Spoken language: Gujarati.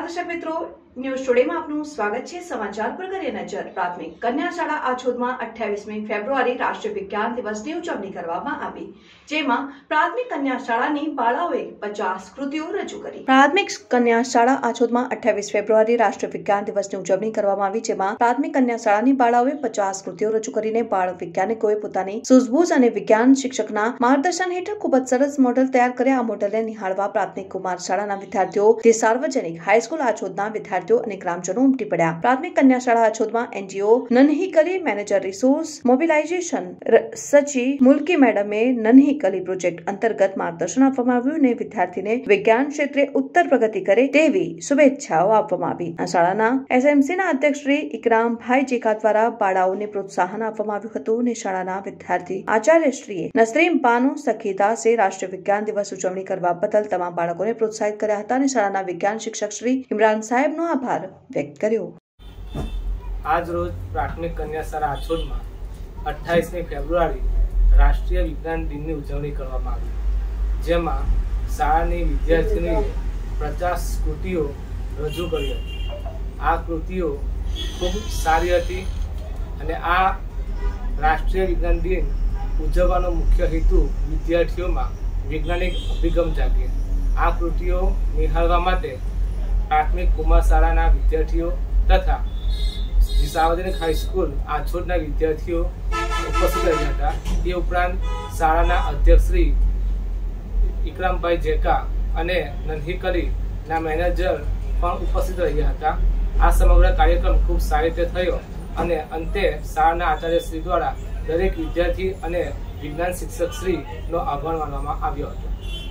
दर्शक मित्रों, न्यूज टुडे में आपનું સ્વાગત છે। સમાચાર પર કરીએ નજર। પ્રાથમિક કન્યા શાળા આછોદમાં 28મી ફેબ્રુઆરી રાષ્ટ્રીય વિજ્ઞાન દિવસની ઉજવણી કરવામાં આવી, જેમાં પ્રાથમિક કન્યા શાળાની બાળાઓએ 50 કૃતિઓ રજૂ કરી। પ્રાથમિક કન્યા શાળા આછોદમાં 28 ફેબ્રુઆરી રાષ્ટ્રીય વિજ્ઞાન દિવસની ઉજવણી કરવામાં આવી, જેમાં પ્રાથમિક કન્યા શાળાની બાળાઓએ 50 કૃતિઓ રજૂ કરીને બાળ વૈજ્ઞાનિકોએ પોતાની સૂઝબૂઝ અને વિજ્ઞાન શિક્ષકના માર્ગદર્શન હેઠળ ખૂબ જ સરસ મોડેલ તૈયાર કર્યા। આ મોડેલને નિહાળવા પ્રાથમિક કુમાર શાળાના વિદ્યાર્થીઓ, તે સાર્વજનિક હાઈસ્કૂલ આછોદના વિદ્યાર્થીઓ અને ગ્રામજનો ઉમટી પડ્યા। પ્રાથમિક કન્યા શાળા આછોદમાં NGO Nanhi Kali manager resource mobilization Sachi Mulki મેડમે નન્હીકલી પ્રોજેક્ટ અંતર્ગત માર્ગદર્શન આપવામાં આવ્યું અને વિદ્યાર્થીને વિજ્ઞાન ક્ષેત્રે ઉત્તર પ્રગતિ કરે તેવી શુભેચ્છાઓ આપવામાં આવી। આ શાળાના એસએમસીના અધ્યક્ષ શ્રી ઇકરામભાઈ જેકા દ્વારા બાળાઓને પ્રોત્સાહન આપવામાં આવ્યું હતું અને શાળાના વિદ્યાર્થી આચાર્યશ્રીએ નસરીમ બાનુ સખીદાસે રાષ્ટ્રીય વિજ્ઞાન દિવસ ઉજવણી કરવા બદલ તમામ બાળકોને પ્રોત્સાહિત કર્યા હતા અને શાળાના વિજ્ઞાન શિક્ષક શ્રી ઇમરાન સાહેબનો આભાર વ્યક્ત કર્યો। आज रोज प्राथमिक कन्या शाळा आछोदમાં 28મી ફેબ્રુઆરી રાષ્ટ્રીય વિજ્ઞાન દિનની ઉજવણી કરવામાં આવી, જેમાં શાળાની વિદ્યાર્થીઓએ 50 કૃતિઓ રજૂ કરી હતી। આ કૃતિઓ ખૂબ સારી હતી અને આ રાષ્ટ્રીય વિજ્ઞાન દિન ઉજવવાનો મુખ્ય હેતુ વિદ્યાર્થીઓમાં વૈજ્ઞાનિક અભિગમ જાગે। આ કૃતિઓ નિહાળવા માટે प्राथमिक कुमार शाळाना विद्यार्थीओ तथा सार्वजनिक हाईस्कूल आछोदना विद्यार्थीओ उपस्थित रह्या हता। ते उपरांत शाळाना अध्यक्ष श्री इकरामभाई जेका अने नन्हीकलीना मैनेजर पण उपस्थित रह्या हता। आ समग्र कार्यक्रम खूब सारी रीते थयो अने अंते शाळाना आचार्य श्री द्वारा दरेक विद्यार्थी अने विज्ञान शिक्षक श्री नो आभार मानवामां आव्यो हतो।